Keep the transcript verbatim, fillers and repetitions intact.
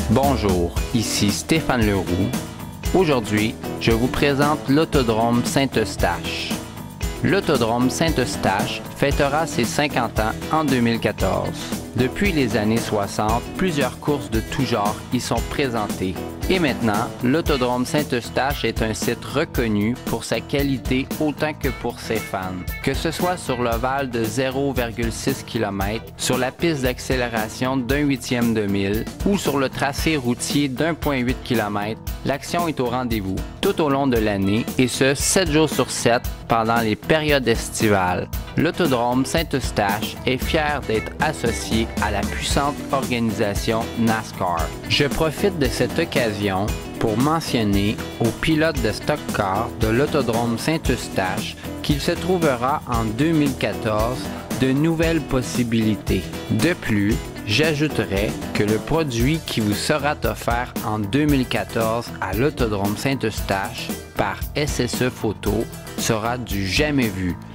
Bonjour, ici Stéphane Leroux. Aujourd'hui, je vous présente l'Autodrome Saint-Eustache. L'Autodrome Saint-Eustache fêtera ses cinquante ans en deux mille quatorze. Depuis les années soixante, plusieurs courses de tout genre y sont présentées. Et maintenant, l'Autodrome Saint-Eustache est un site reconnu pour sa qualité autant que pour ses fans. Que ce soit sur l'ovale de zéro virgule six kilomètres, sur la piste d'accélération d'un huitième de mille ou sur le tracé routier d'un virgule huit kilomètres, l'action est au rendez-vous tout au long de l'année et ce, sept jours sur sept pendant les périodes estivales. L'Autodrome Saint-Eustache est fier d'être associé à la puissante organisation NASCAR. Je profite de cette occasion pour mentionner aux pilotes de stock car de l'Autodrome Saint-Eustache qu'il se trouvera en deux mille quatorze de nouvelles possibilités. De plus, j'ajouterai que le produit qui vous sera offert en deux mille quatorze à l'Autodrome Saint-Eustache par S S E Photo sera du jamais vu.